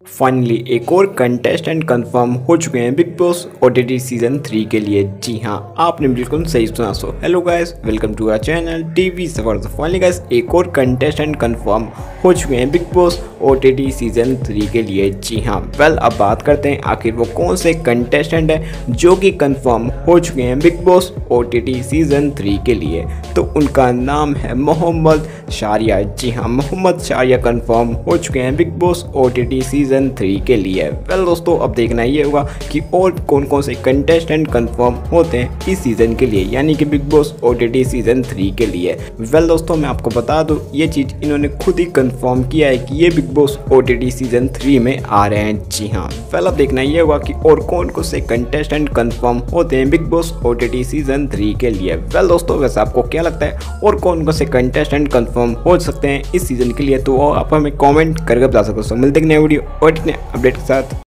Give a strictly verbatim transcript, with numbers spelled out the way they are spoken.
Finally एक और contestant confirm हो चुके हैं Bigg Boss OTT season three के लिए। जी हाँ, आपने बिल्कुल सही सुना। So hello guys, welcome to our channel TV Safar. Finally guys एक और कंटेस्टेंट कंफर्म हो चुके हैं Bigg Boss OTT season three के लिए। जी हाँ, वेल अब बात करते हैं आखिर वो कौन से कंटेस्टेंट हैं जो कि कंफर्म हो चुके हैं Bigg Boss OTT season three के लिए। तो उनका नाम है मोहम्मद शारिया। जी हाँ, मोहम्मद शारिया कंफर्म हो चुके हैं Bigg Boss OTT season three के लिए। वेल दोस्तों, अब देखना ये होगा कि और कौन कौन से कंटेस्टेंट कंफर्म होते हैं इस सीजन के लिए, यानी कि Bigg Boss OTT season three के लिए। वेल दोस्तों, मैं आपको बता दूं ये चीज़ इन्होंने खुद ही कंफर्म किया है कि ये Bigg Boss OTT season three में आ रहे हैं। जी हाँ, वेल अब देखना ये होगा कि और कौन कौन से कंटेस्टेंट कंफर्म होते हैं Bigg Boss OTT season three के लिए। वेल दोस्तों, वैसे आपको क्या लगता है और कौन कौन से कंटेस्टेंट कंफर्म हो सकते हैं इस सीजन के लिए, तो आप हमें कमेंट करके बता सकते हो। मिलते हैं नए वीडियो और अपडेट के साथ।